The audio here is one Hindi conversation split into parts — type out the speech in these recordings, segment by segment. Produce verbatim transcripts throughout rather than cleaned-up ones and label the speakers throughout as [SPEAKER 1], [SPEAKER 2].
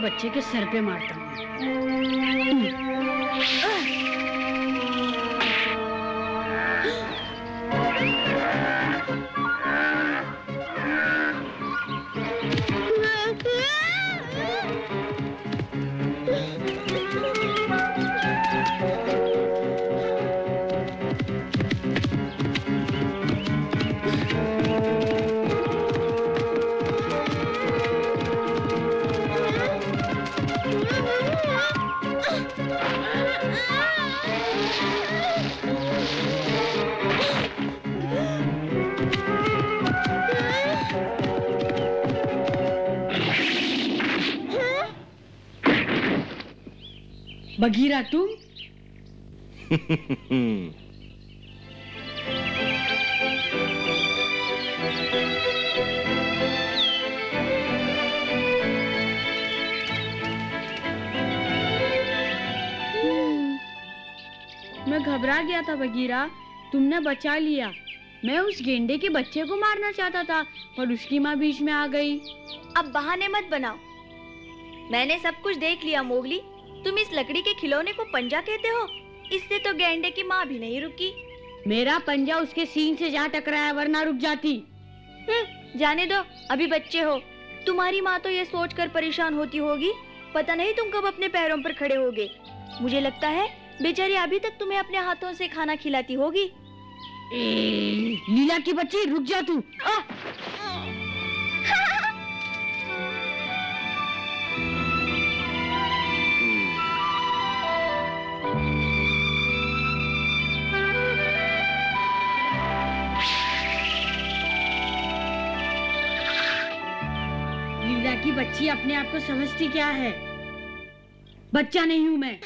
[SPEAKER 1] बच्चे के सर पे मारता हूँ। बगीरा तुम? मैं घबरा गया था बगीरा, तुमने बचा लिया। मैं उस गेंडे के बच्चे को मारना चाहता था पर उसकी माँ बीच में आ गई।
[SPEAKER 2] अब बहाने मत बनाओ, मैंने सब कुछ देख लिया मोगली। तुम इस लकड़ी के खिलौने को पंजा कहते हो? इससे तो गेंडे की माँ भी नहीं रुकी।
[SPEAKER 1] मेरा पंजा उसके सीन से जा टकराया वरना रुक जाती।
[SPEAKER 2] जाने दो, अभी बच्चे हो। तुम्हारी माँ तो ये सोचकर परेशान होती होगी, पता नहीं तुम कब अपने पैरों पर खड़े होगे। मुझे लगता है बेचारी अभी तक तुम्हें अपने हाथों से खाना खिलाती होगी।
[SPEAKER 1] ए, लीला की बच्ची रुक जा तू। लीला की बच्ची अपने आप को समझती क्या है? बच्चा नहीं हूं मैं।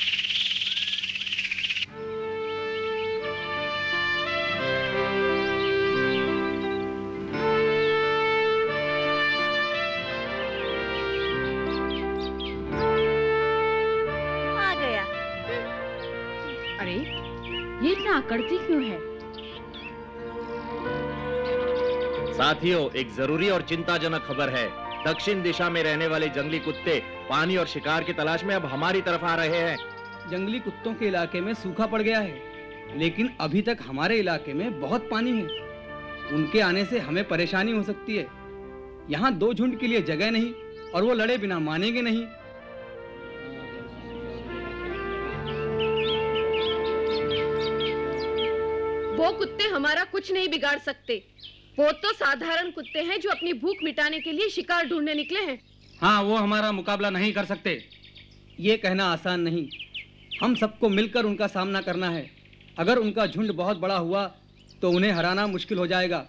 [SPEAKER 2] आ गया।
[SPEAKER 1] अरे ये इतना अकड़ती क्यों है?
[SPEAKER 3] साथियों, एक जरूरी और चिंताजनक खबर है। दक्षिण दिशा में रहने वाले जंगली कुत्ते पानी और शिकार की तलाश में अब हमारी तरफ आ रहे हैं।
[SPEAKER 4] जंगली कुत्तों के इलाके में सूखा पड़ गया है, लेकिन अभी तक हमारे इलाके में बहुत पानी है। उनके आने से हमें परेशानी हो सकती है। यहाँ दो झुंड के लिए जगह नहीं और वो लड़े बिना मानेंगे नहीं।
[SPEAKER 5] वो कुत्ते हमारा कुछ नहीं बिगाड़ सकते। वो तो साधारण कुत्ते हैं जो अपनी भूख मिटाने के लिए शिकार ढूंढने निकले हैं।
[SPEAKER 4] हाँ, वो हमारा मुकाबला नहीं कर सकते। ये कहना आसान नहीं, हम सबको मिलकर उनका सामना करना है। अगर उनका झुंड बहुत बड़ा हुआ तो उन्हें हराना मुश्किल हो जाएगा।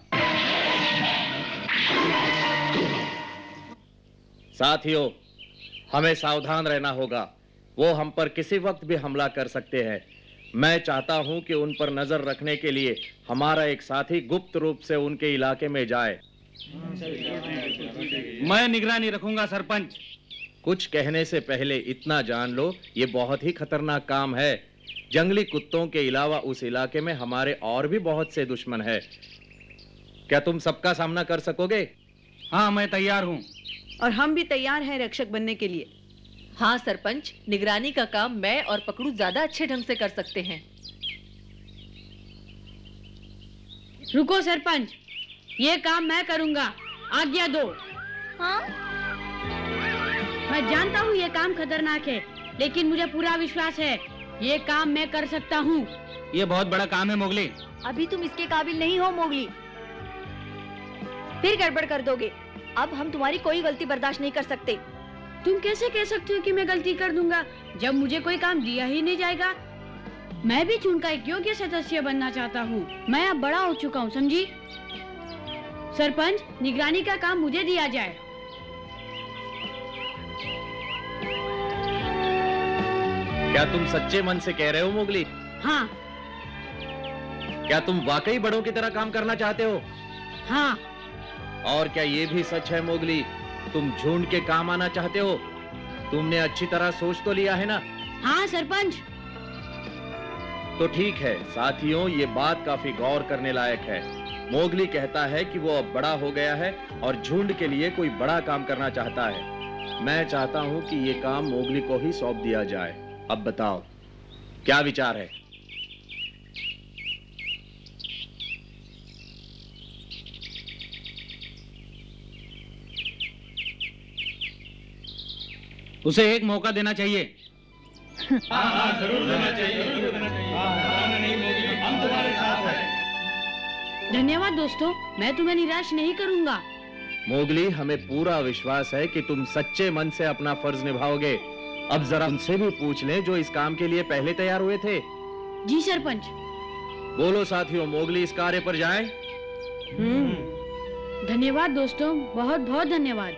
[SPEAKER 3] साथियों, हमें सावधान रहना होगा। वो हम पर किसी वक्त भी हमला कर सकते हैं। मैं चाहता हूं कि उन पर नजर रखने के लिए हमारा एक साथी गुप्त रूप से उनके इलाके में जाए।
[SPEAKER 4] मैं निगरानी रखूंगा सरपंच।
[SPEAKER 3] कुछ कहने से पहले इतना जान लो, ये बहुत ही खतरनाक काम है। जंगली कुत्तों के अलावा उस इलाके में हमारे और भी बहुत से दुश्मन है। क्या तुम सबका सामना कर सकोगे?
[SPEAKER 4] हाँ, मैं तैयार हूँ।
[SPEAKER 6] और हम भी तैयार हैं रक्षक बनने के लिए।
[SPEAKER 5] हाँ सरपंच, निगरानी का काम मैं और पकड़ू ज्यादा अच्छे ढंग से कर सकते हैं।
[SPEAKER 1] रुको सरपंच, ये काम मैं करूंगा, आज्ञा दो।
[SPEAKER 2] हाँ?
[SPEAKER 1] मैं जानता हूँ ये काम खतरनाक है, लेकिन मुझे पूरा विश्वास है ये काम मैं कर सकता हूँ।
[SPEAKER 4] ये बहुत बड़ा काम है मोगली।
[SPEAKER 2] अभी तुम इसके काबिल नहीं हो मोगली, फिर गड़बड़ कर दोगे। अब हम तुम्हारी कोई गलती बर्दाश्त नहीं कर सकते।
[SPEAKER 1] तुम कैसे कह सकते हो कि मैं गलती कर दूंगा जब मुझे कोई काम दिया ही नहीं जाएगा? मैं भी झुंड का एक योग्य सदस्य बनना चाहता हूँ। मैं अब बड़ा हो चुका हूँ, समझी? सरपंच, निगरानी का काम मुझे दिया जाए।
[SPEAKER 3] क्या तुम सच्चे मन से कह रहे हो मोगली?
[SPEAKER 1] हाँ।
[SPEAKER 3] क्या तुम वाकई बड़ों की तरह काम करना चाहते हो?
[SPEAKER 1] हाँ।
[SPEAKER 3] और क्या ये भी सच है मोगली, तुम झुंड के काम आना चाहते हो? तुमने अच्छी तरह सोच तो लिया है ना?
[SPEAKER 1] हाँ सरपंच।
[SPEAKER 3] तो ठीक है साथियों, ये बात काफी गौर करने लायक है। मोगली कहता है कि वो अब बड़ा हो गया है और झुंड के लिए कोई बड़ा काम करना चाहता है। मैं चाहता हूं कि ये काम मोगली को ही सौंप दिया जाए। अब बताओ क्या विचार है?
[SPEAKER 4] उसे एक मौका देना चाहिए।
[SPEAKER 3] हाँ हाँ जरूर देना चाहिए, जरूर देना चाहिए। हाँ, नहीं मोगली, हम तुम्हारे साथ हैं।
[SPEAKER 1] धन्यवाद दोस्तों, मैं तुम्हें निराश नहीं करूंगा।
[SPEAKER 3] मोगली, हमें पूरा विश्वास है कि तुम सच्चे मन से अपना फर्ज निभाओगे। अब जरा उनसे भी पूछ लें जो इस काम के लिए पहले तैयार हुए थे।
[SPEAKER 1] जी सरपंच।
[SPEAKER 3] बोलो साथियों, मोगली इस कार्य पर जाए।
[SPEAKER 1] हम्म धन्यवाद दोस्तों, बहुत बहुत धन्यवाद।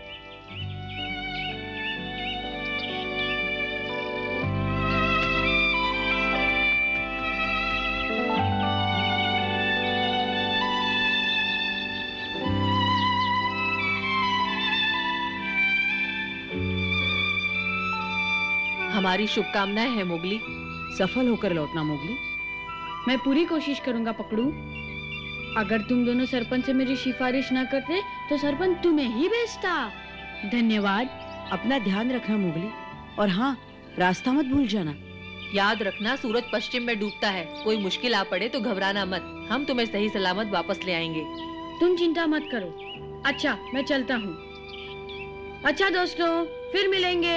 [SPEAKER 7] हमारी शुभकामनाएं हैं मोगली।
[SPEAKER 6] सफल होकर लौटना मोगली।
[SPEAKER 1] मैं पूरी कोशिश करूंगा पकड़ू। अगर तुम दोनों सरपंच से मेरी सिफारिश न करते तो सरपंच तुम्हें ही भेजता। धन्यवाद।
[SPEAKER 6] अपना ध्यान रखना मोगली, और हाँ, रास्ता मत भूल जाना।
[SPEAKER 7] याद रखना, सूरज पश्चिम में डूबता है। कोई मुश्किल आ पड़े तो घबराना मत, हम तुम्हें सही सलामत वापस ले आएंगे।
[SPEAKER 1] तुम चिंता मत करो। अच्छा, मैं चलता हूँ। अच्छा दोस्तों, फिर मिलेंगे।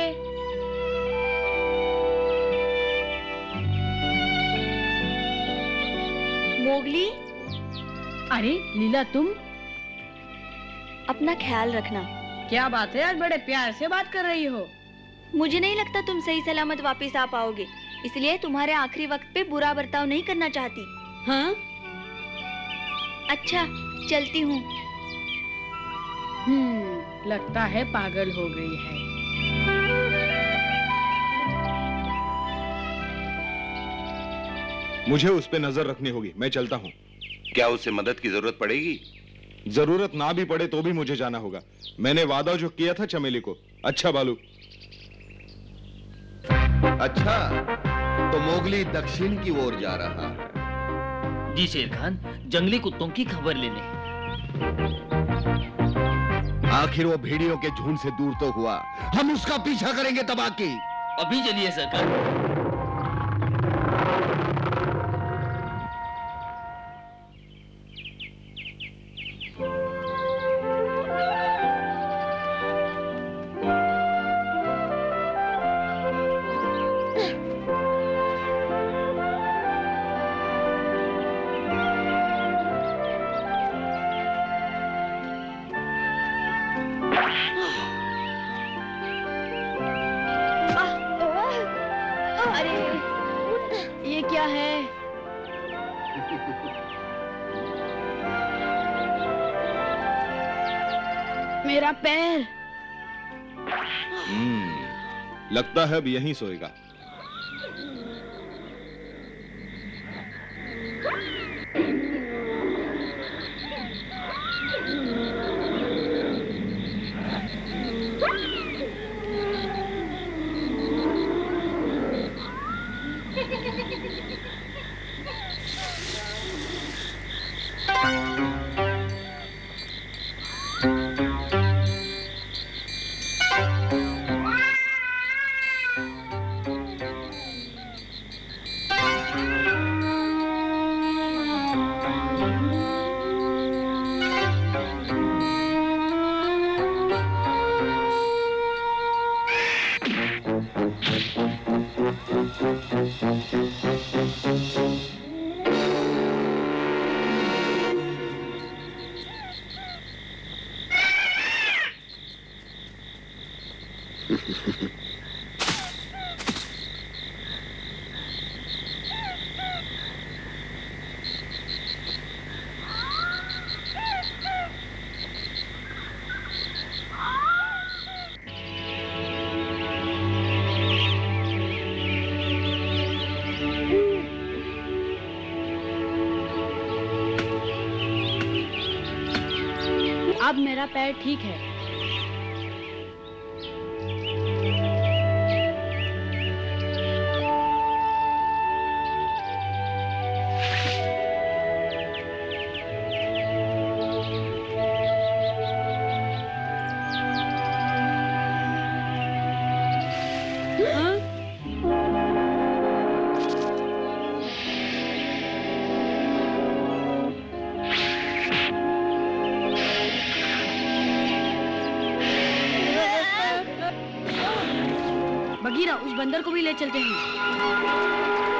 [SPEAKER 2] मोगली,
[SPEAKER 1] अरे लीला, तुम?
[SPEAKER 2] अपना ख्याल रखना।
[SPEAKER 1] क्या बात है, आज बड़े प्यार से बात कर रही हो।
[SPEAKER 2] मुझे नहीं लगता तुम सही सलामत वापस आ पाओगे, इसलिए तुम्हारे आखिरी वक्त पे बुरा बर्ताव नहीं करना चाहती।
[SPEAKER 1] हाँ?
[SPEAKER 2] अच्छा, चलती हूँ।
[SPEAKER 1] हम्म लगता है पागल हो गई है।
[SPEAKER 8] मुझे उस पे नजर रखनी होगी, मैं चलता हूँ।
[SPEAKER 9] क्या उसे मदद की जरूरत पड़ेगी?
[SPEAKER 8] जरूरत ना भी पड़े तो भी मुझे जाना होगा। मैंने वादा जो किया था चमेली को। अच्छा बालू।
[SPEAKER 9] अच्छा, तो मोगली दक्षिण की ओर जा रहा है।
[SPEAKER 10] जी शेर खान, जंगली कुत्तों की खबर ले लें।
[SPEAKER 9] आखिर वो भेड़ियों के झुंड से दूर तो हुआ, हम उसका पीछा करेंगे तबाह की।
[SPEAKER 10] अभी चलिए सरकार।
[SPEAKER 1] ये क्या है? मेरा पैर।
[SPEAKER 8] हम्म, लगता है अब यहीं सोएगा।
[SPEAKER 1] अब मेरा पैर ठीक है। बंदर को भी ले चलते हैं।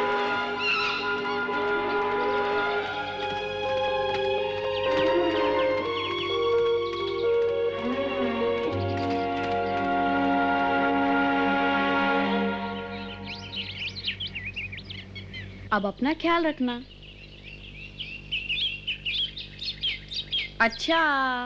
[SPEAKER 1] अब अपना ख्याल रखना। अच्छा,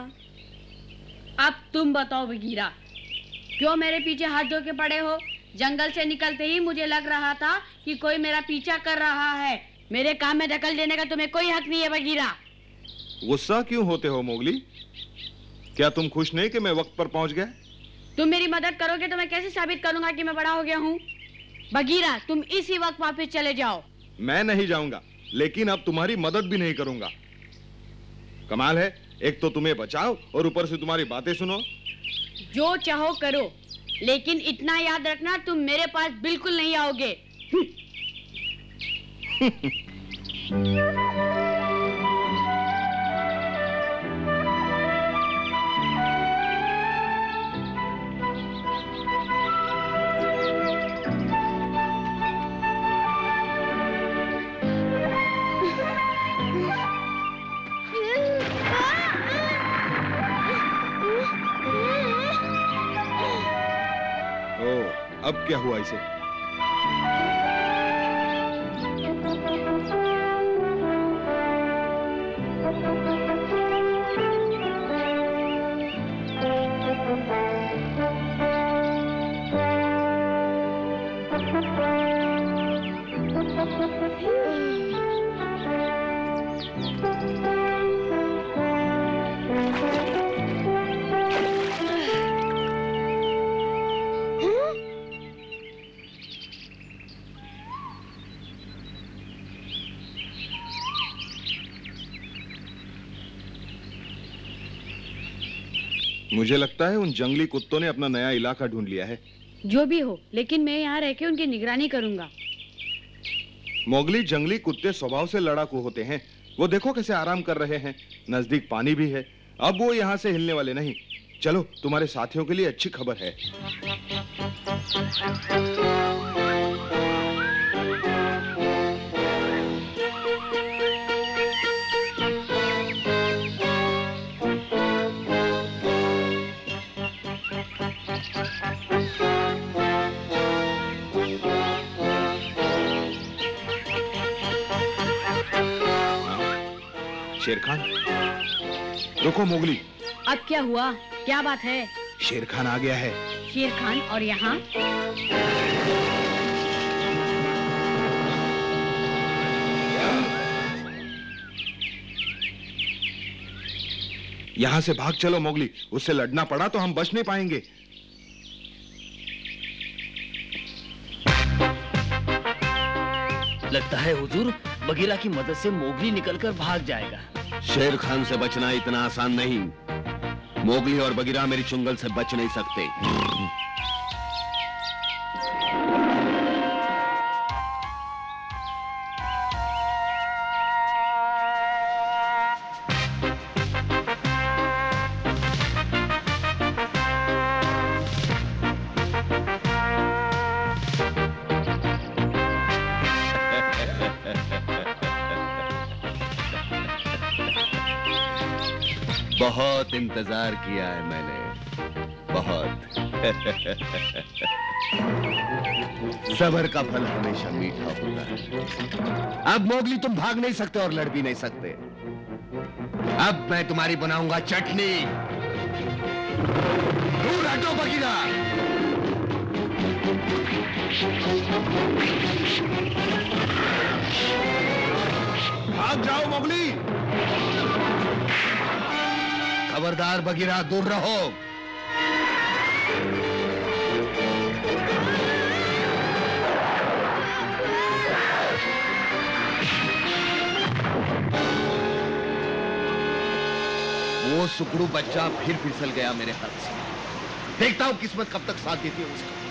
[SPEAKER 1] अब तुम बताओ बगीरा, क्यों मेरे पीछे हाथ धो के पड़े हो? जंगल से निकलते ही मुझे लग रहा था कि कोई मेरा पीछा कर रहा है। मेरे काम में दखल देने का तुम्हें कोई हक नहीं है बगीरा।
[SPEAKER 8] गुस्सा क्यों होते हो मोगली? क्या तुम खुश नहीं कि मैं वक्त पर पहुंच गया?
[SPEAKER 1] तुम मेरी मदद करोगे तो मैं कैसे साबित करूंगा कि मैं बड़ा हो गया हूँ? बगीरा, तुम इसी वक्त वापस चले जाओ।
[SPEAKER 8] मैं नहीं जाऊंगा, लेकिन अब तुम्हारी मदद भी नहीं करूंगा। कमाल है, एक तो तुम्हें बचाओ और ऊपर से तुम्हारी बातें सुनो।
[SPEAKER 1] जो चाहो करो, लेकिन इतना याद रखना, तुम मेरे पास बिल्कुल नहीं आओगे।
[SPEAKER 8] अब क्या हुआ इसे? मुझे लगता है उन जंगली कुत्तों ने अपना नया इलाका ढूंढ लिया है।
[SPEAKER 1] जो भी हो, लेकिन मैं यहाँ रह के उनकी निगरानी करूंगा।
[SPEAKER 8] मोगली, जंगली कुत्ते स्वभाव से लड़ाकू होते हैं। वो देखो कैसे आराम कर रहे हैं, नजदीक पानी भी है। अब वो यहाँ से हिलने वाले नहीं। चलो, तुम्हारे साथियों के लिए अच्छी खबर है। शेर खान, रुको मोगली।
[SPEAKER 1] अब क्या हुआ? क्या बात है?
[SPEAKER 8] शेर खान आ गया है।
[SPEAKER 1] शेर खान? और यहाँ?
[SPEAKER 8] यहाँ से भाग चलो मोगली, उससे लड़ना पड़ा तो हम बच नहीं पाएंगे।
[SPEAKER 10] लगता है हुजूर, बगीरा की मदद से मोगली निकलकर भाग जाएगा।
[SPEAKER 9] शेर खान से बचना इतना आसान नहीं। मोगली और बगीरा मेरी चुंगल से बच नहीं सकते। बहुत इंतजार किया है मैंने, बहुत। सब्र का फल हमेशा मीठा होता है। अब मोगली तुम भाग नहीं सकते और लड़ भी नहीं सकते। अब मैं तुम्हारी बनाऊंगा चटनी। दूर हटो बगीरा।
[SPEAKER 8] भाग जाओ मोगली।
[SPEAKER 9] खबरदार बगीरा, दूर रहो। वो सुकड़ू बच्चा फिर फिसल गया मेरे हाथ से। देखता हूं किस्मत कब तक साथ देती है उसका।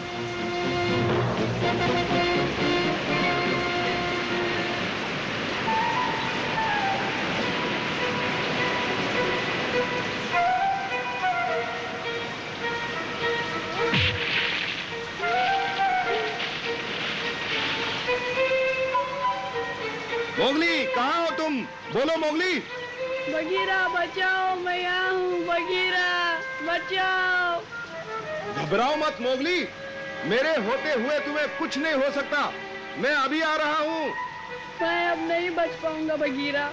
[SPEAKER 8] मोगली, कहाँ हो तुम? बोलो मोगली।
[SPEAKER 1] बगीरा बचाओ, मैं यहाँ हूँ। बगीरा बचाओ।
[SPEAKER 8] घबराओ मत मोगली, मेरे होते हुए तुम्हें कुछ नहीं हो सकता। मैं अभी आ रहा हूँ।
[SPEAKER 1] मैं अब नहीं बच पाऊंगा बगीरा।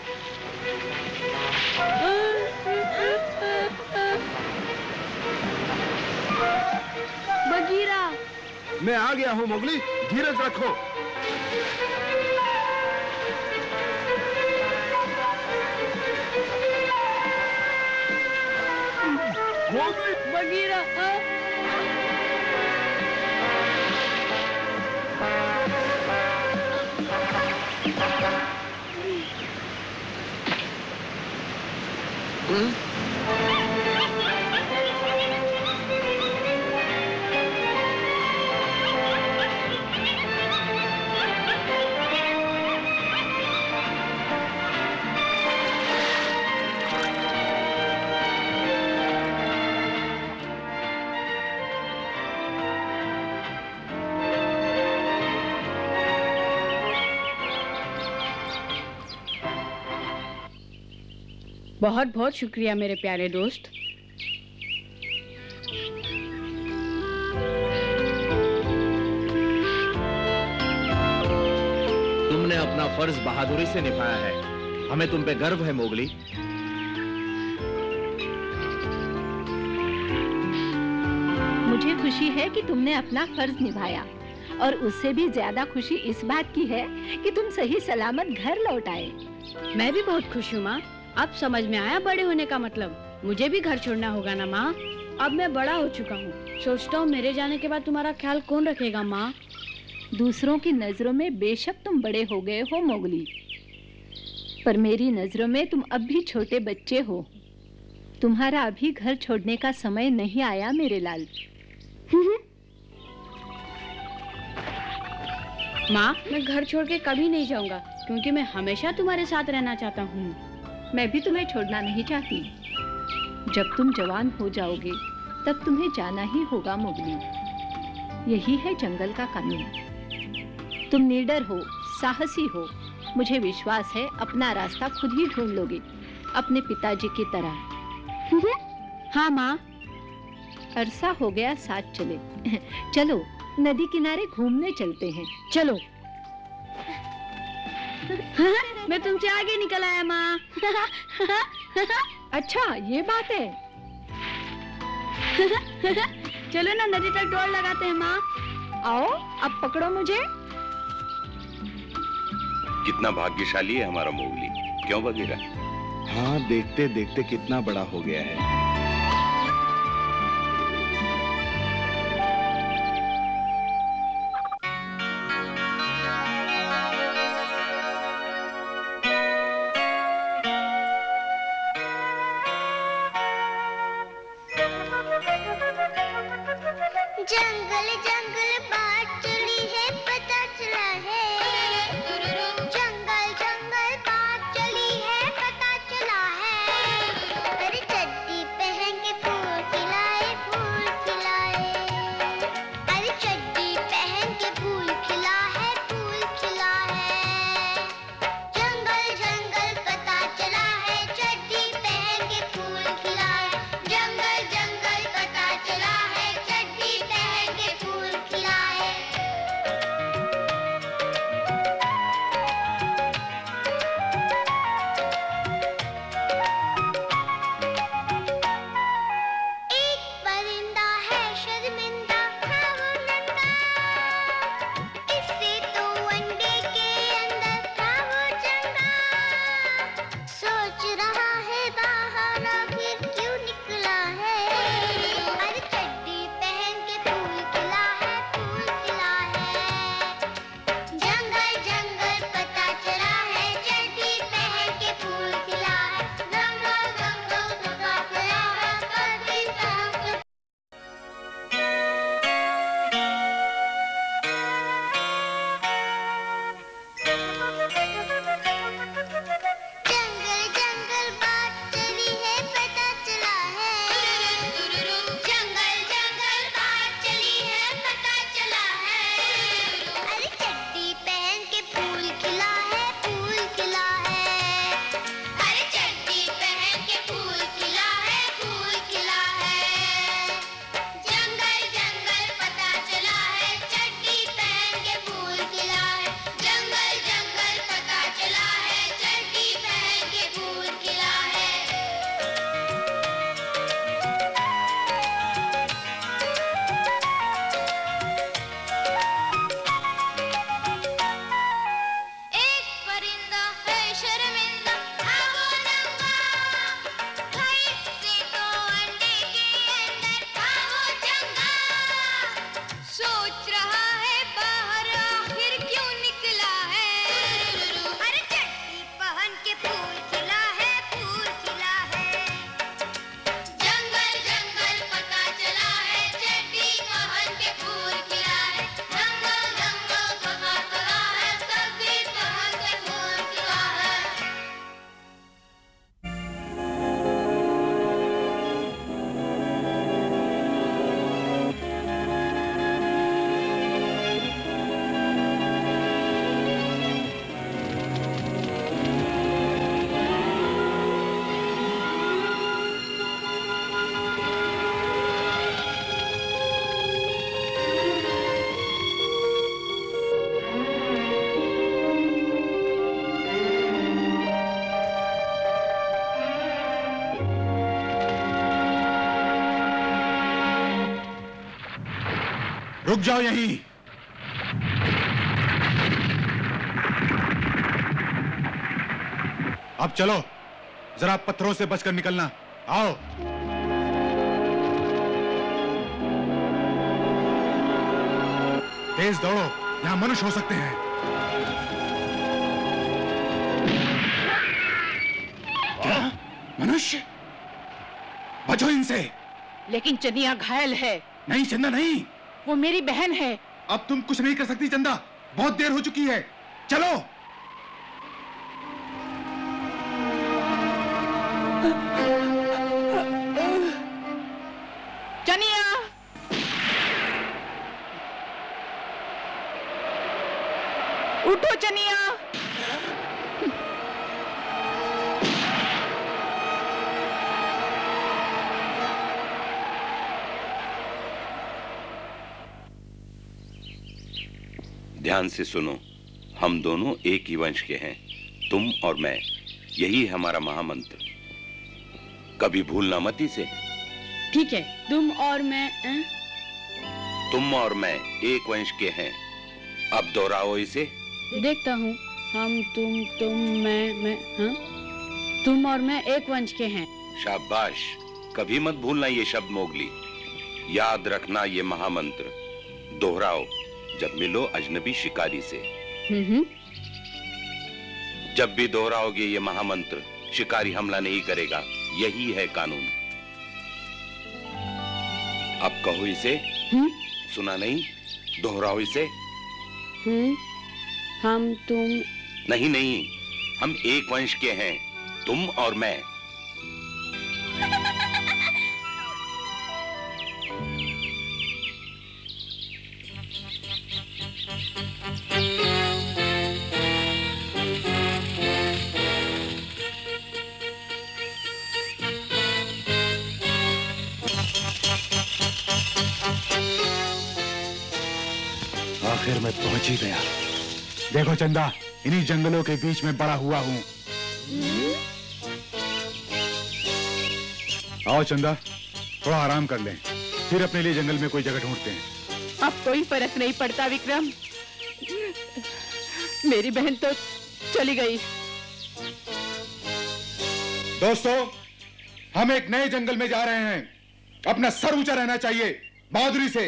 [SPEAKER 1] बगीरा,
[SPEAKER 8] मैं आ गया हूँ मोगली, धीरज रखो। मोगली,
[SPEAKER 1] बगीरा, बहुत बहुत शुक्रिया मेरे प्यारे दोस्त।
[SPEAKER 3] तुमने अपना फर्ज बहादुरी से निभाया है, हमें तुम पे गर्व है मोगली।
[SPEAKER 11] मुझे खुशी है कि तुमने अपना फर्ज निभाया, और उससे भी ज्यादा खुशी इस बात की है कि तुम सही सलामत घर लौट आए।
[SPEAKER 1] मैं भी बहुत खुश हूँ माँ। अब समझ में आया बड़े होने का मतलब। मुझे भी घर छोड़ना होगा ना माँ। अब मैं बड़ा हो चुका हूँ। सोचता हूँ मेरे जाने के बाद तुम्हारा ख्याल कौन रखेगा माँ।
[SPEAKER 11] दूसरों की नजरों में बेशक तुम बड़े हो गए हो मोगली, पर मेरी नजरों में तुम अब भी छोटे बच्चे हो। तुम्हारा अभी घर छोड़ने का समय नहीं आया मेरे लाल।
[SPEAKER 1] माँ, मैं घर छोड़ के कभी नहीं जाऊंगा, क्योंकि मैं हमेशा तुम्हारे साथ रहना चाहता हूँ।
[SPEAKER 11] मैं भी तुम्हें छोड़ना नहीं चाहती। जब तुम जवान हो जाओगे तब तुम्हें जाना ही होगा मोगली। यही है जंगल का कानून। तुम निडर हो, साहसी हो। मुझे विश्वास है अपना रास्ता खुद ही ढूंढ लोगे, अपने पिताजी की तरह।
[SPEAKER 1] हाँ माँ।
[SPEAKER 11] अरसा हो गया साथ चले। चलो नदी किनारे घूमने चलते हैं।
[SPEAKER 1] चलो। मैं तुमसे आगे निकल आया माँ।
[SPEAKER 11] अच्छा ये बात है।
[SPEAKER 1] चलो ना नदी तक दौड़ लगाते हैं माँ।
[SPEAKER 11] आओ अब पकड़ो मुझे।
[SPEAKER 9] कितना भाग्यशाली है हमारा मोगली, क्यों बगीरा?
[SPEAKER 8] हाँ, देखते देखते कितना बड़ा हो गया है।
[SPEAKER 12] जंगल जंगल बात चली है, पता चला है। जंगल जंगल बात चली है, पता चला है। अरे चड्डी पे
[SPEAKER 13] रुक जाओ यहीं। अब चलो, जरा पत्थरों से बचकर निकलना। आओ। तेज दौड़ो, यहां मनुष्य हो सकते हैं। क्या? मनुष्य? बचो इनसे।
[SPEAKER 6] लेकिन चंदिया घायल है।
[SPEAKER 13] नहीं चंदा नहीं,
[SPEAKER 6] वो मेरी बहन है।
[SPEAKER 13] अब तुम कुछ नहीं कर सकती चंदा, बहुत देर हो चुकी है। चलो।
[SPEAKER 6] चनिया, उठो चनिया।
[SPEAKER 14] ध्यान से सुनो, हम दोनों एक ही वंश के हैं, तुम और मैं। यही है हमारा महामंत्र, कभी भूलना मत इसे।
[SPEAKER 1] ठीक है, तुम और मैं ए?
[SPEAKER 14] तुम और मैं एक वंश के हैं, अब दोहराओ इसे।
[SPEAKER 1] देखता हूँ। हम, तुम, तुम, मैं, मैं, हाँ? तुम और मैं एक वंश के हैं।
[SPEAKER 14] शाबाश, कभी मत भूलना ये शब्द मोगली। याद रखना ये महामंत्र, दोहराओ जब मिलो अजनबी शिकारी से।
[SPEAKER 1] हम्म।
[SPEAKER 14] जब भी दोहराओगे ये महामंत्र, शिकारी हमला नहीं करेगा, यही है कानून। अब कहो इसे।
[SPEAKER 1] हम्म?
[SPEAKER 14] सुना नहीं? दोहराओ इसे।
[SPEAKER 1] हम्म? हम, तुम।
[SPEAKER 14] नहीं नहीं, हम एक वंश के हैं, तुम और मैं।
[SPEAKER 13] आखिर मैं पहुंच ही गया। देखो चंदा, इन्हीं जंगलों के बीच में बड़ा हुआ हूं। आओ चंदा, थोड़ा आराम कर लें, फिर अपने लिए जंगल में कोई जगह ढूंढते हैं।
[SPEAKER 6] अब कोई फर्क नहीं पड़ता विक्रम, मेरी बहन तो चली गई।
[SPEAKER 13] दोस्तों, हम एक नए जंगल में जा रहे हैं। अपना सर ऊंचा रहना चाहिए, बहादुरी से।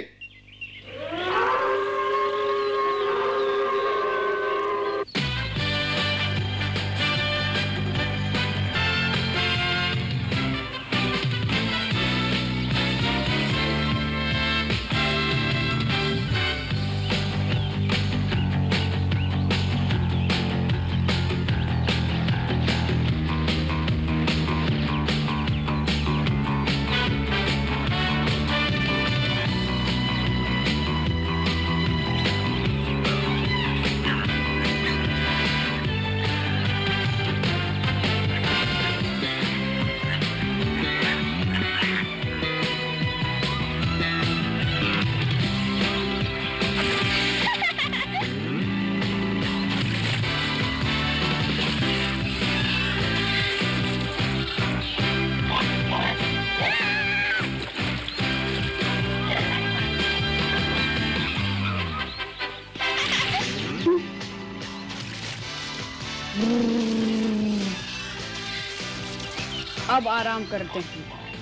[SPEAKER 1] अब आराम करते हैं।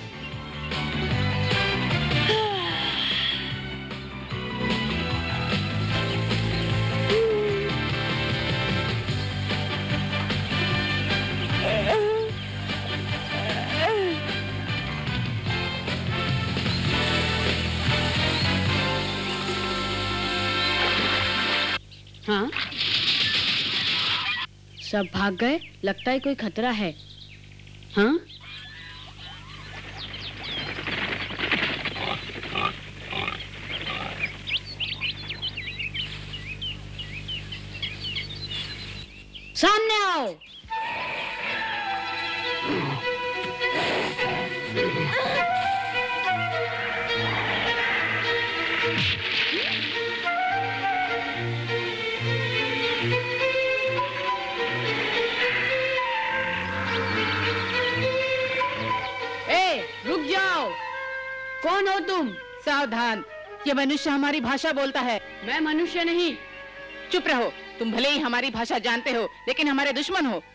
[SPEAKER 1] हाँ, सब भाग गए। लगता है कोई खतरा है। हाँ? सामने आओ। ए, रुक जाओ। कौन हो तुम?
[SPEAKER 6] सावधान,
[SPEAKER 15] ये मनुष्य हमारी भाषा बोलता है।
[SPEAKER 1] मैं मनुष्य नहीं।
[SPEAKER 15] चुप रहो, तुम भले ही हमारी भाषा जानते हो लेकिन हमारे दुश्मन हो।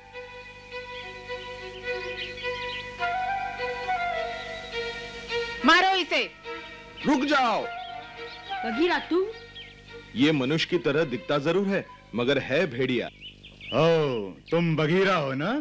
[SPEAKER 15] मारो इसे।
[SPEAKER 8] रुक जाओ।
[SPEAKER 1] बघीरा तू?
[SPEAKER 8] ये मनुष्य की तरह दिखता जरूर है मगर है भेड़िया।
[SPEAKER 13] ओ, तुम बघीरा हो ना?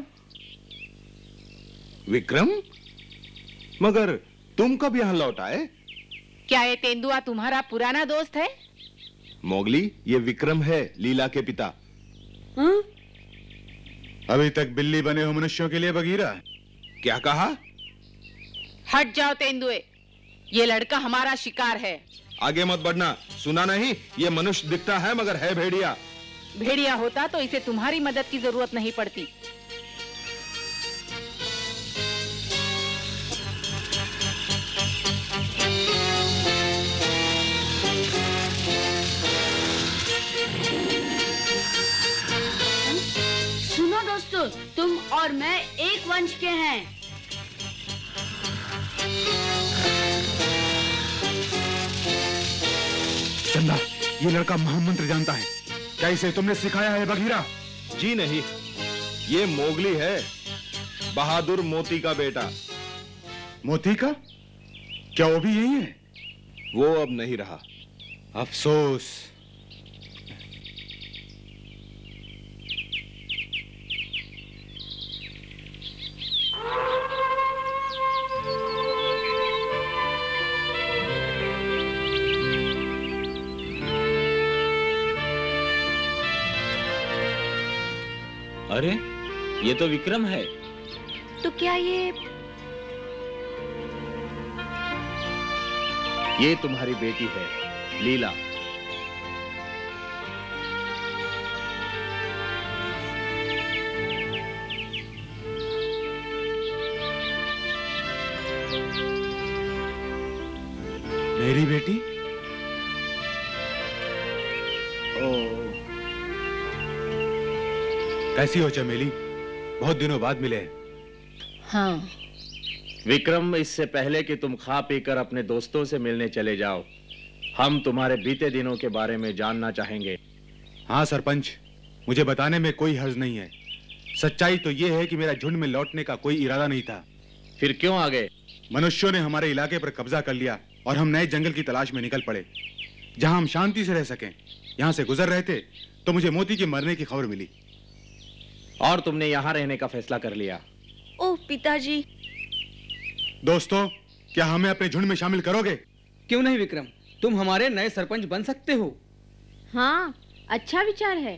[SPEAKER 8] विक्रम, मगर तुम कब यहाँ लौट आए?
[SPEAKER 15] क्या ये तेंदुआ तुम्हारा पुराना दोस्त है?
[SPEAKER 8] मोगली, ये विक्रम है, लीला के पिता।
[SPEAKER 1] हाँ?
[SPEAKER 13] अभी तक बिल्ली बने हो मनुष्यों के लिए बघीरा?
[SPEAKER 8] क्या कहा?
[SPEAKER 15] हट जाओ तेंदुए, ये लड़का हमारा शिकार है।
[SPEAKER 8] आगे मत बढ़ना, सुना नहीं? ये मनुष्य दिखता है मगर है भेड़िया।
[SPEAKER 15] भेड़िया होता तो इसे तुम्हारी मदद की जरूरत नहीं पड़ती।
[SPEAKER 1] सुनो दोस्तों, तुम और मैं एक वंश के हैं।
[SPEAKER 13] चंदा, ये लड़का महामंत्र जानता है। क्या इसे तुमने सिखाया है बघीरा?
[SPEAKER 8] जी नहीं, ये मोगली है, बहादुर मोती का बेटा।
[SPEAKER 13] मोती का? क्या वो भी यही है?
[SPEAKER 8] वो अब नहीं रहा।
[SPEAKER 13] अफसोस।
[SPEAKER 10] अरे, ये तो विक्रम है।
[SPEAKER 2] तो क्या ये
[SPEAKER 3] ये तुम्हारी बेटी है, लीला।
[SPEAKER 13] मेरी बेटी? ओ, कैसी हो चमेली? बहुत दिनों बाद मिले।
[SPEAKER 2] हाँ।
[SPEAKER 3] विक्रम, इससे पहले कि तुम खा पीकर अपने दोस्तों से मिलने चले जाओ, हम तुम्हारे बीते दिनों के बारे में जानना चाहेंगे।
[SPEAKER 13] हाँ सरपंच, मुझे बताने में कोई हर्ज नहीं है। सच्चाई तो ये है कि मेरा झुंड में लौटने का कोई इरादा नहीं था।
[SPEAKER 3] फिर क्यों आ गए?
[SPEAKER 13] मनुष्यों ने हमारे इलाके पर कब्जा कर लिया और हम नए जंगल की तलाश में निकल पड़े, जहां हम शांति से रह सकें। यहां से गुजर रहे थे तो मुझे मोती के मरने की खबर मिली
[SPEAKER 3] और तुमने यहां रहने का फैसला कर लिया।
[SPEAKER 2] ओह पिताजी।
[SPEAKER 13] दोस्तों, क्या हमें अपने झुंड में शामिल करोगे?
[SPEAKER 4] क्यों नहीं विक्रम, तुम हमारे नए सरपंच बन सकते हो।
[SPEAKER 11] हाँ, अच्छा विचार है।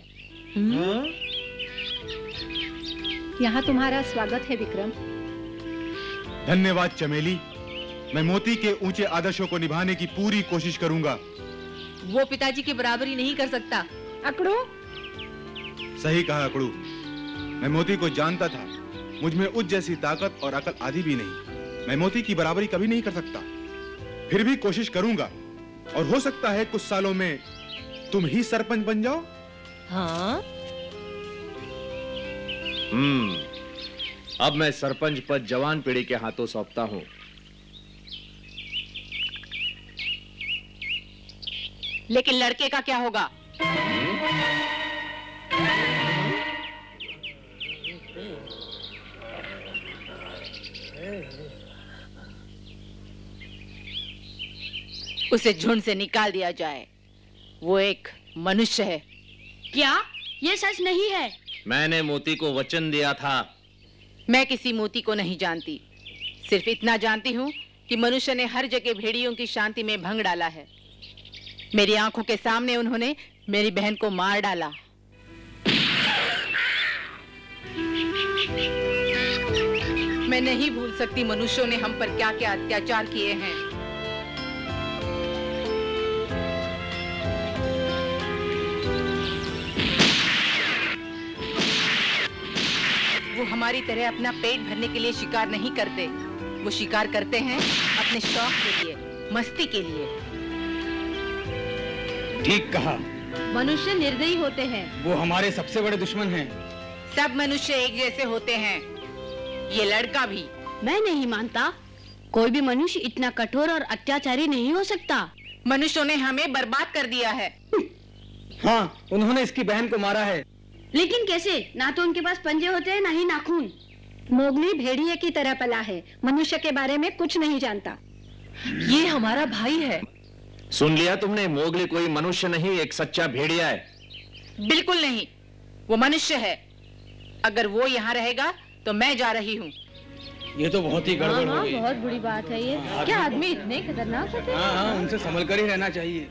[SPEAKER 11] यहाँ तुम्हारा स्वागत है विक्रम।
[SPEAKER 13] धन्यवाद चमेली। मैं मोती के ऊंचे आदर्शों को निभाने की पूरी कोशिश करूंगा।
[SPEAKER 7] वो पिताजी की बराबरी नहीं कर सकता।
[SPEAKER 11] अकड़ू?
[SPEAKER 13] सही कहा अकड़ू। मैं मोती को जानता था। मुझ में उस जैसी ताकत और अकल आदि भी नहीं। मैं मोती की बराबरी कभी नहीं कर सकता। फिर भी कोशिश करूंगा और हो सकता है कुछ सालों में तुम ही सरपंच बन जाओ।
[SPEAKER 7] हाँ?
[SPEAKER 3] हम्म, अब मैं सरपंच पद जवान पीढ़ी के हाथों सौंपता हूं।
[SPEAKER 15] लेकिन लड़के का क्या होगा? उसे झुंड से निकाल दिया जाए। वो एक मनुष्य है।
[SPEAKER 1] क्या ये सच नहीं है?
[SPEAKER 3] मैंने मोती को वचन दिया था।
[SPEAKER 15] मैं किसी मोती को नहीं जानती, सिर्फ इतना जानती हूँ कि मनुष्य ने हर जगह भेड़ियों की शांति में भंग डाला है। मेरी आंखों के सामने उन्होंने मेरी बहन को मार डाला। मैं नहीं भूल सकती मनुष्यों ने हम पर क्या क्या अत्याचार किए हैं। वो हमारी तरह अपना पेट भरने के लिए शिकार नहीं करते। वो शिकार करते हैं अपने शौक के लिए, मस्ती के लिए।
[SPEAKER 4] ठीक कहा।
[SPEAKER 11] मनुष्य निर्दयी होते हैं।
[SPEAKER 4] वो हमारे सबसे बड़े दुश्मन हैं।
[SPEAKER 15] सब मनुष्य एक जैसे होते हैं, ये लड़का भी।
[SPEAKER 1] मैं नहीं मानता। कोई भी मनुष्य इतना कठोर और अत्याचारी नहीं हो सकता।
[SPEAKER 15] मनुष्यों ने हमें बर्बाद कर दिया है।
[SPEAKER 4] हाँ, उन्होंने इसकी बहन को मारा है।
[SPEAKER 1] लेकिन कैसे? ना तो उनके पास पंजे होते हैं, ना ही नाखून।
[SPEAKER 11] मोगली भेड़िए की तरह पला है, मनुष्य के बारे में कुछ नहीं जानता।
[SPEAKER 7] ये हमारा भाई है।
[SPEAKER 3] सुन लिया तुमने? मोगली कोई मनुष्य नहीं, एक सच्चा भेड़िया है।
[SPEAKER 15] बिल्कुल नहीं, वो मनुष्य है। अगर वो यहाँ रहेगा तो मैं जा रही हूँ।
[SPEAKER 4] ये तो बहुत ही गड़बड़ हो गई।
[SPEAKER 1] बहुत बुरी बात है ये। क्या आदमी इतने खतरनाक होते हैं?
[SPEAKER 4] हाँ हाँ, उनसे संभल कर ही रहना चाहिए।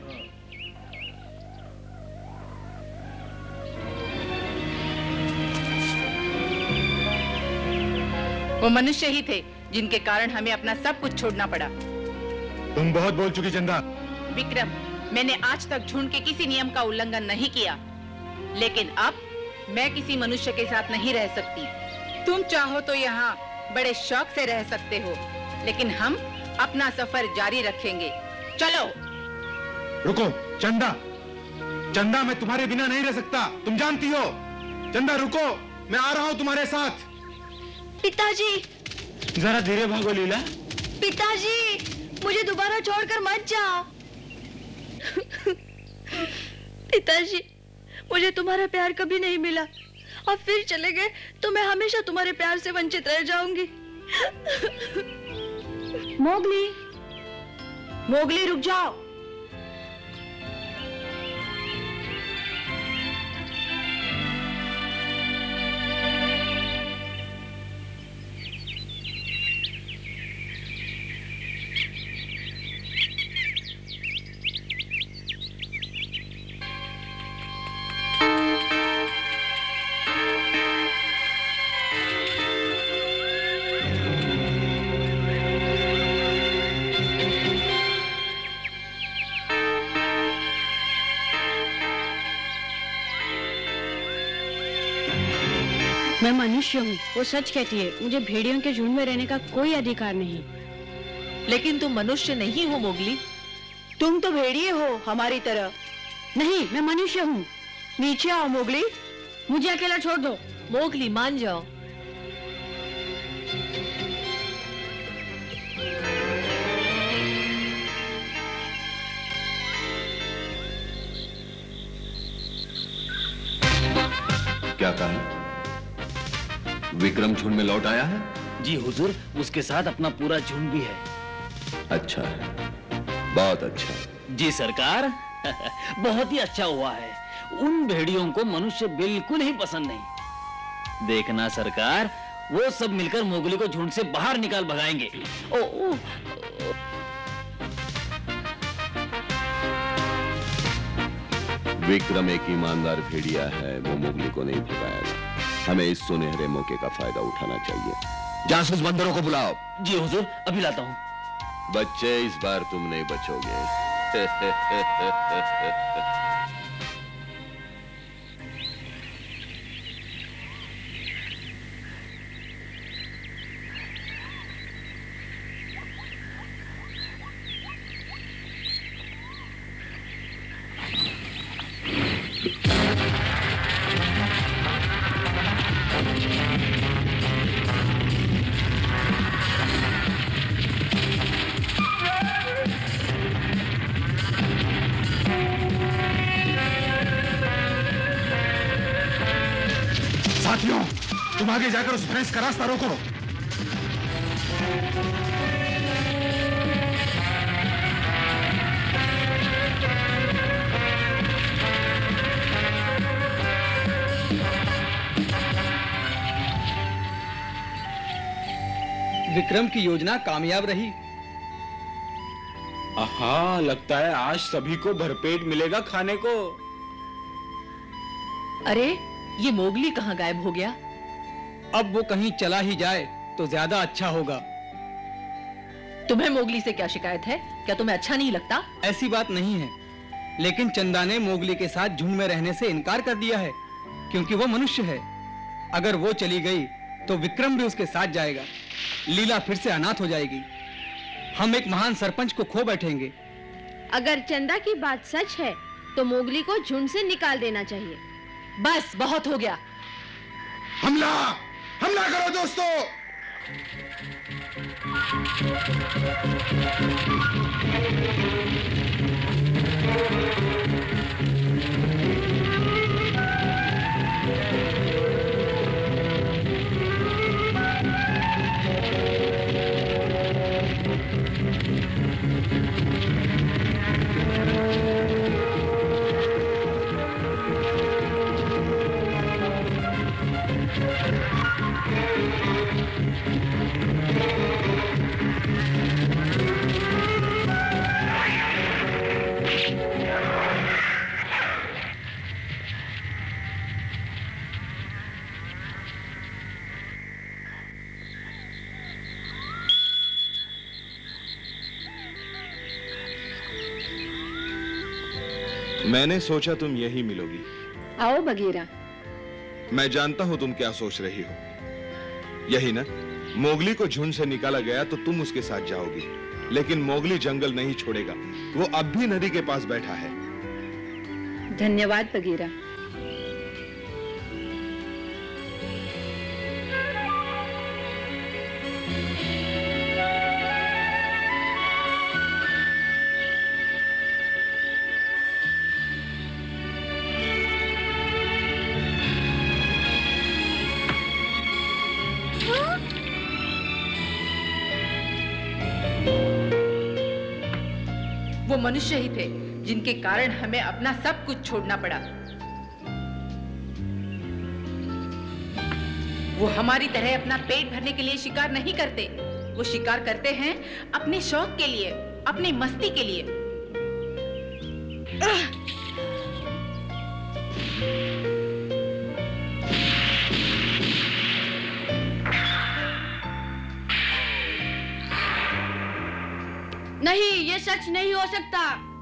[SPEAKER 15] वो मनुष्य ही थे जिनके कारण हमें अपना सब कुछ छोड़ना पड़ा।
[SPEAKER 13] तुम बहुत बोल चुकी चंदा।
[SPEAKER 15] विक्रम, मैंने आज तक झुंड के किसी नियम का उल्लंघन नहीं किया, लेकिन अब मैं किसी मनुष्य के साथ नहीं रह सकती। तुम चाहो तो यहाँ बड़े शौक से रह सकते हो, लेकिन हम अपना सफर जारी रखेंगे। चलो।
[SPEAKER 13] रुको चंदा, चंदा मैं तुम्हारे बिना नहीं रह सकता, तुम जानती हो। चंदा रुको, मैं आ रहा हूँ तुम्हारे साथ।
[SPEAKER 2] पिताजी,
[SPEAKER 13] जरा धीरे भागो लीला।
[SPEAKER 2] पिताजी, मुझे दोबारा छोड़कर मत जाओ। पिताजी, मुझे तुम्हारा प्यार कभी नहीं मिला, और फिर चले गए तो मैं हमेशा तुम्हारे प्यार से वंचित रह जाऊंगी।
[SPEAKER 1] मोगली,
[SPEAKER 2] मोगली रुक जाओ।
[SPEAKER 1] मैं मनुष्य हूँ, वो सच कहती है। मुझे भेड़ियों के झुंड में रहने का कोई अधिकार नहीं।
[SPEAKER 7] लेकिन तुम मनुष्य नहीं हो मोगली।
[SPEAKER 2] तुम तो भेड़िए हो हमारी तरह।
[SPEAKER 1] नहीं, मैं मनुष्य हूँ।
[SPEAKER 2] नीचे आओ मोगली,
[SPEAKER 1] मुझे अकेला छोड़ दो।
[SPEAKER 7] मोगली मान जाओ।
[SPEAKER 9] क्या कहा? विक्रम झुंड में लौट आया है?
[SPEAKER 10] जी हुजूर, उसके साथ अपना पूरा झुंड भी है।
[SPEAKER 9] अच्छा है, बहुत अच्छा।
[SPEAKER 10] जी सरकार, बहुत ही अच्छा हुआ है। उन भेड़ियों को मनुष्य बिल्कुल ही पसंद नहीं। देखना सरकार, वो सब मिलकर मोगली को झुंड से बाहर निकाल भगाएंगे। ओ, ओ, ओ।
[SPEAKER 9] विक्रम एक ईमानदार भेड़िया है, वो मोगली को नहीं भगाएगा। हमें इस सुनहरे मौके का फायदा उठाना चाहिए। जासूस बंदरों को बुलाओ।
[SPEAKER 10] जी हुजूर, अभी लाता हूँ।
[SPEAKER 9] बच्चे, इस बार तुम नहीं बचोगे।
[SPEAKER 13] साथियों, तुम आगे जाकर उस भैंस का रास्ता रोको।
[SPEAKER 4] विक्रम की योजना कामयाब रही।
[SPEAKER 13] आहा, लगता है आज सभी को भरपेट मिलेगा खाने को।
[SPEAKER 7] अरे, ये मोगली कहाँ गायब हो गया?
[SPEAKER 4] अब वो कहीं चला ही जाए तो ज्यादा अच्छा होगा।
[SPEAKER 7] तुम्हें मोगली से क्या शिकायत है? क्या तुम्हें अच्छा नहीं लगता?
[SPEAKER 4] ऐसी बात नहीं है, लेकिन चंदा ने मोगली के साथ झुंड में रहने से इनकार कर दिया है, क्योंकि वो मनुष्य है। अगर वो चली गई तो विक्रम भी उसके साथ जाएगा। लीला फिर से अनाथ हो जाएगी। हम एक महान सरपंच को खो बैठेंगे।
[SPEAKER 5] अगर चंदा की बात सच है तो मोगली को झुंड से निकाल देना चाहिए।
[SPEAKER 7] बस बहुत हो गया।
[SPEAKER 13] हमला हमला करो दोस्तों।
[SPEAKER 8] मैंने सोचा तुम यही मिलोगी।
[SPEAKER 11] आओ बगीरा।
[SPEAKER 8] मैं जानता हूं तुम क्या सोच रही हो। यही ना, मोगली को झुंड से निकाला गया तो तुम उसके साथ जाओगी, लेकिन मोगली जंगल नहीं छोड़ेगा। वो अब भी नदी के पास बैठा है।
[SPEAKER 11] धन्यवाद बगीरा।
[SPEAKER 15] वो मनुष्य ही थे जिनके कारण हमें अपना सब कुछ छोड़ना पड़ा। वो हमारी तरह अपना पेट भरने के लिए शिकार नहीं करते। वो शिकार करते हैं अपने शौक के लिए, अपनी मस्ती के लिए।
[SPEAKER 1] नहीं, ये सच नहीं हो सकता।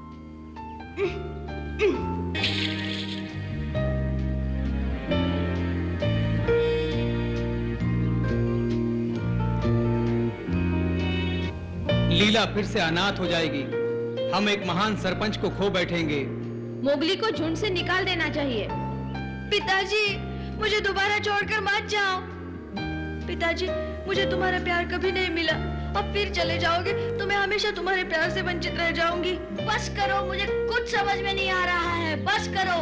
[SPEAKER 4] लीला फिर से अनाथ हो जाएगी। हम एक महान सरपंच को खो बैठेंगे।
[SPEAKER 2] मोगली को झुंड से निकाल देना चाहिए। पिताजी, मुझे दोबारा छोड़कर मत जाओ। पिताजी, मुझे तुम्हारा प्यार कभी नहीं मिला। अब फिर चले जाओगे तो मैं हमेशा तुम्हारे प्यार से वंचित रह जाऊंगी। बस करो, मुझे कुछ समझ में नहीं आ रहा है। बस करो।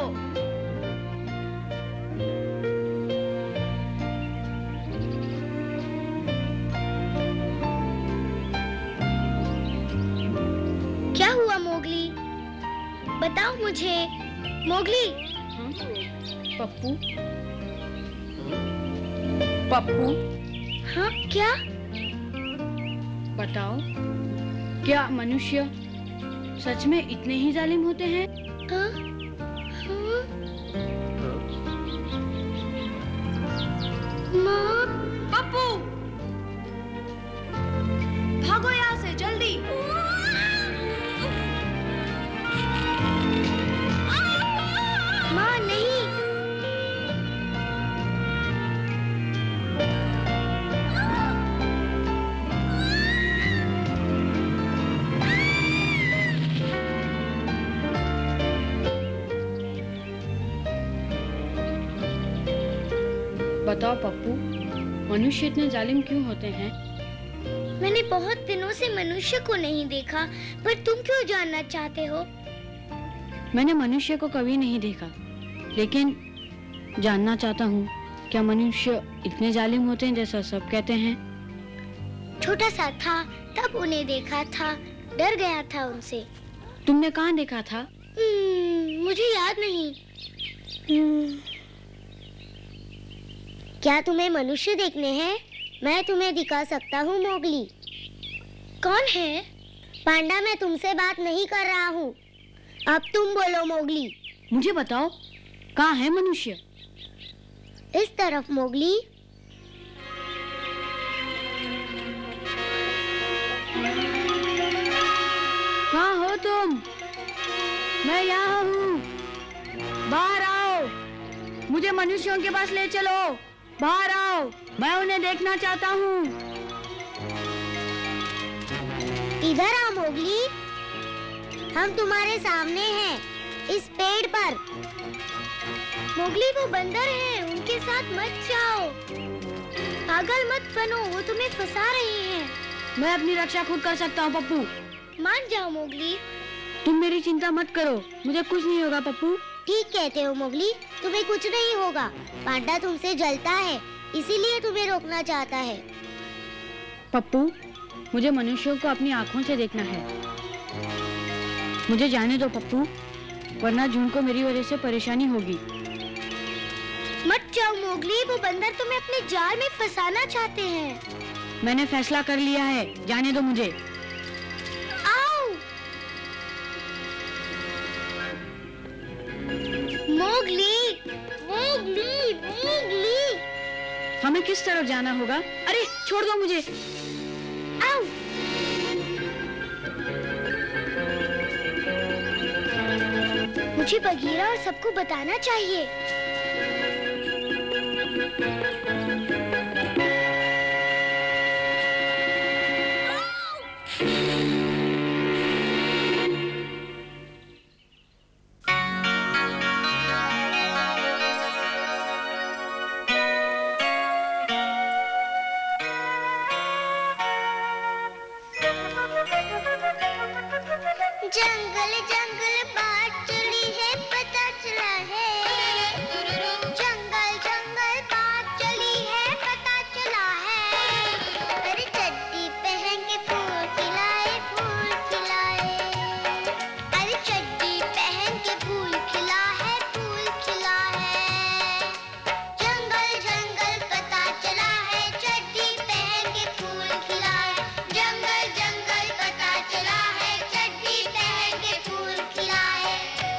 [SPEAKER 12] क्या हुआ मोगली? बताओ मुझे। मोगली।
[SPEAKER 1] पप्पू। पप्पू।
[SPEAKER 12] हाँ, क्या?
[SPEAKER 1] बताओ, क्या मनुष्य सच में इतने ही जालिम होते हैं?
[SPEAKER 12] हाँ? हाँ? माँ,
[SPEAKER 2] पप्पू, भागो यहाँ से जल्दी।
[SPEAKER 12] माँ नहीं।
[SPEAKER 1] बताओ पप्पू, मनुष्य इतने जालिम क्यों होते हैं?
[SPEAKER 12] मैंने बहुत दिनों से मनुष्य को नहीं देखा, पर तुम क्यों जानना चाहते हो?
[SPEAKER 1] मैंने मनुष्य को कभी नहीं देखा, लेकिन जानना चाहता हूँ, क्या मनुष्य इतने जालिम होते हैं जैसा सब कहते हैं?
[SPEAKER 12] छोटा सा था तब उन्हें देखा था, डर गया था उनसे।
[SPEAKER 1] तुमने कहाँ देखा था?
[SPEAKER 12] मुझे याद नहीं। क्या तुम्हें मनुष्य देखने हैं? मैं तुम्हें दिखा सकता हूँ मोगली। कौन है? पांडा, मैं तुमसे बात नहीं कर रहा हूँ। अब तुम बोलो मोगली।
[SPEAKER 1] मुझे बताओ, कहाँ है मनुष्य?
[SPEAKER 12] इस तरफ मोगली।
[SPEAKER 1] कहाँ हो तुम? मैं यहाँ हूँ। बाहर आओ। मुझे मनुष्यों के पास ले चलो। बाहर आओ, मैं उन्हें देखना चाहता हूँ।
[SPEAKER 12] इधर आओ मोगली, हम तुम्हारे सामने हैं, इस पेड़ पर। मोगली, वो बंदर हैं, उनके साथ मत जाओ। पागल मत बनो, वो तुम्हें फंसा रहे हैं।
[SPEAKER 1] मैं अपनी रक्षा खुद कर सकता हूँ पप्पू।
[SPEAKER 12] मान जाओ मोगली।
[SPEAKER 1] तुम मेरी चिंता मत करो, मुझे कुछ नहीं होगा पप्पू।
[SPEAKER 12] ठीक कहते हो मोगली, तुम्हें कुछ नहीं होगा। पांडा तुमसे जलता है, इसीलिए तुम्हें रोकना चाहता है।
[SPEAKER 1] पप्पू, मुझे मनुष्यों को अपनी आँखों से देखना है। मुझे जाने दो पप्पू, वरना झुंड को मेरी वजह से परेशानी होगी।
[SPEAKER 12] मत जाओ मोगली, वो बंदर तुम्हें अपने जाल में फंसाना चाहते हैं।
[SPEAKER 1] मैंने फैसला कर लिया है, जाने दो मुझे।
[SPEAKER 12] आओ। मोगली, मोगली, मोगली।
[SPEAKER 1] हमें किस तरफ जाना होगा? अरे छोड़ दो मुझे।
[SPEAKER 12] आओ। मुझे बगीरा और सबको बताना चाहिए। जंगल जंगल बात चली है, पता चला है। जंगल जंगल बात चली है, पता चला है। अरे चड्डी पहन के फूल खिलाए, फूल खिलाए। अरे चड्डी पहन के फूल खिला है, फूल खिला है। जंगल जंगल पता चला है, चड्डी पहन के फूल खिलाए। जंगल जंगल पता चला है, चड्डी पहन के फूल खिलाए।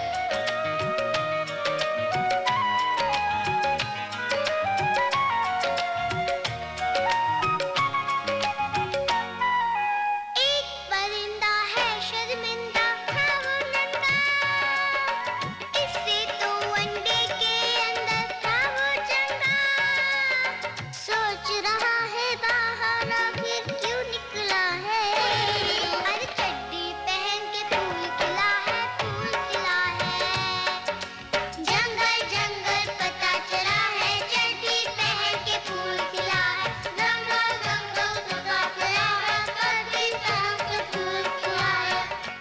[SPEAKER 12] एक परिंदा है शर्मिंदा, हाँ वो नंगा। इससे तो अंडे के अंदर था वो चंगा। सोच रहा है बाहर आखिर क्यों निकला है। अरे चड्डी पहन के फूल खिला है, फूल खिला है। जंगल जंगल पता चला है, चड्डी पहन के फूल खिला है। जंगल जंगल पता चला है, चड्डी पहन के फूल खिला है।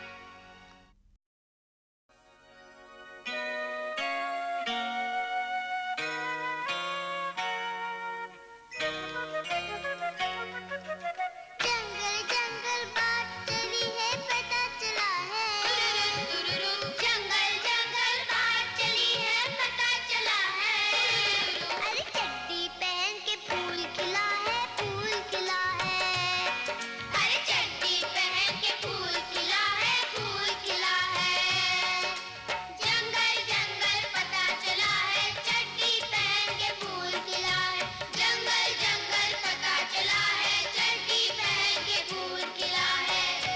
[SPEAKER 12] जंगल जंगल बात चली है, पता चला है। जंगल जंगल बात चली है, पता चला है। अरे चड्डी पहन के फूल खिला है, फूल खिला है। अरे चड्डी पहन के फूल खिला है, फूल खिला है। जंगल जंगल पता चला है, चड्डी पहन के फूल खिला है। जंगल जंगल पता चला है, चड्डी पहन के फूल खिला है।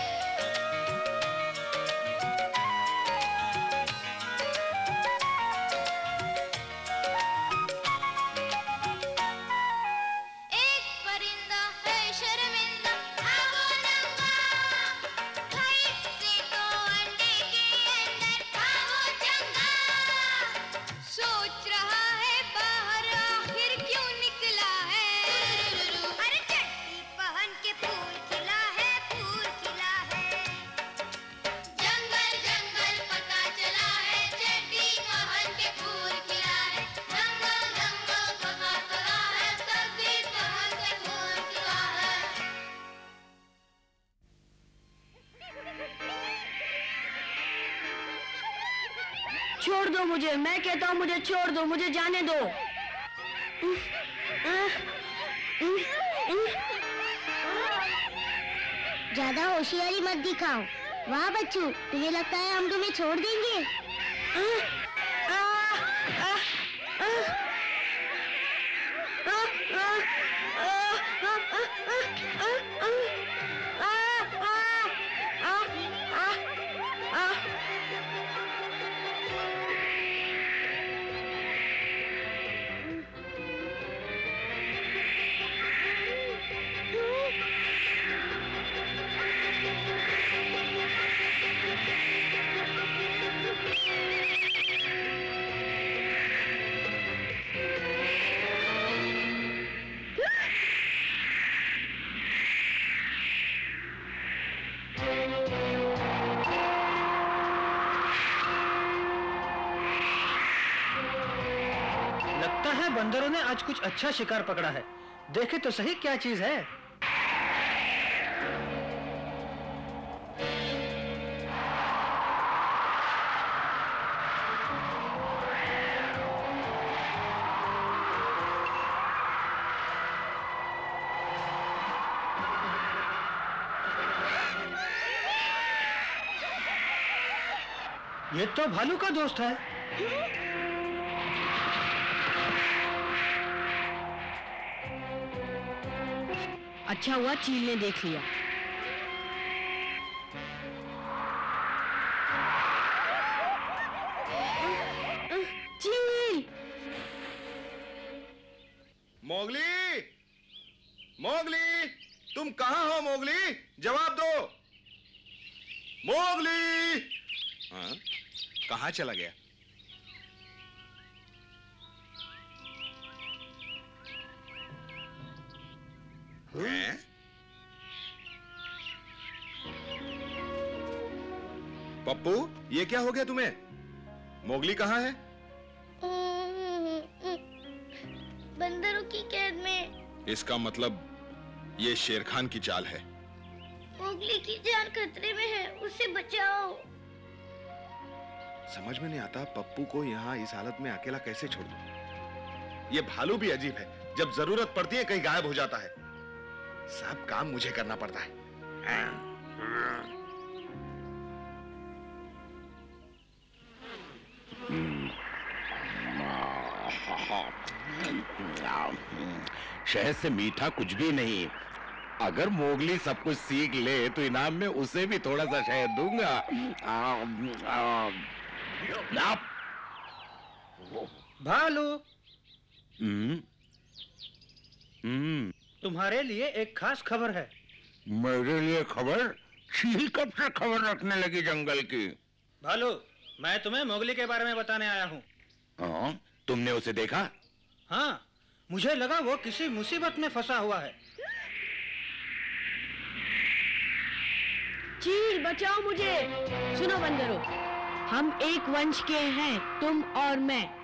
[SPEAKER 12] एक परिंदा है शर्मिंदा, हाँ वो नंगा। इससे तो अंडे के अंदर था वो चंगा। सोच रहा है बाहर आखिर क्यों निकला है। अरे चड्डी पहन के फूल खिला है, फूल खिला है। जंगल जंगल पता चला है, चड्डी पहन के फूल खिला है। जंगल जंगल पता चला है, चड्डी पहन के फूल खिला है।
[SPEAKER 1] छोड़ दो मुझे, मैं कहता हूँ मुझे छोड़ दो, मुझे जाने दो।
[SPEAKER 12] ज्यादा होशियारी मत दिखाओ। वाह बच्चू, तुम्हें लगता है हम तुम्हें छोड़ देंगे?
[SPEAKER 16] बंदरों ने आज कुछ अच्छा शिकार पकड़ा है। देखे तो सही क्या चीज है। ये तो भालू का दोस्त है।
[SPEAKER 6] अच्छा हुआ चील ने देख लिया।
[SPEAKER 12] चील!
[SPEAKER 8] मोगली, मोगली, तुम कहाँ हो मोगली? जवाब दो। मोगली! हाँ? कहाँ चला गया? हैं? पप्पू, ये क्या हो गया तुम्हें? मोगली कहाँ है?
[SPEAKER 12] बंदरों की कैद में।
[SPEAKER 8] इसका मतलब ये शेर खान की चाल है।
[SPEAKER 12] मोगली की जान खतरे में है, उसे बचाओ।
[SPEAKER 8] समझ में नहीं आता पप्पू को यहाँ इस हालत में अकेला कैसे छोड़ दूं? ये भालू भी अजीब है, जब जरूरत पड़ती है कहीं गायब हो जाता है। सब काम मुझे करना पड़ता है।
[SPEAKER 9] शहद से मीठा कुछ भी नहीं। अगर मोगली सब कुछ सीख ले तो इनाम में उसे भी थोड़ा सा शहद दूंगा। आ, आ, आ,
[SPEAKER 16] भालू,
[SPEAKER 9] हम्म, हम्म,
[SPEAKER 16] तुम्हारे लिए एक खास खबर है।
[SPEAKER 9] मेरे लिए खबर? चील कब से खबर रखने लगी जंगल की?
[SPEAKER 16] भालू, मैं तुम्हें मोगली के बारे में बताने आया हूँ।
[SPEAKER 9] हाँ, तुमने उसे देखा?
[SPEAKER 16] हाँ, मुझे लगा वो किसी मुसीबत में फंसा हुआ है।
[SPEAKER 6] चील बचाओ मुझे। सुनो बंदरों, हम एक वंश के हैं, तुम और मैं।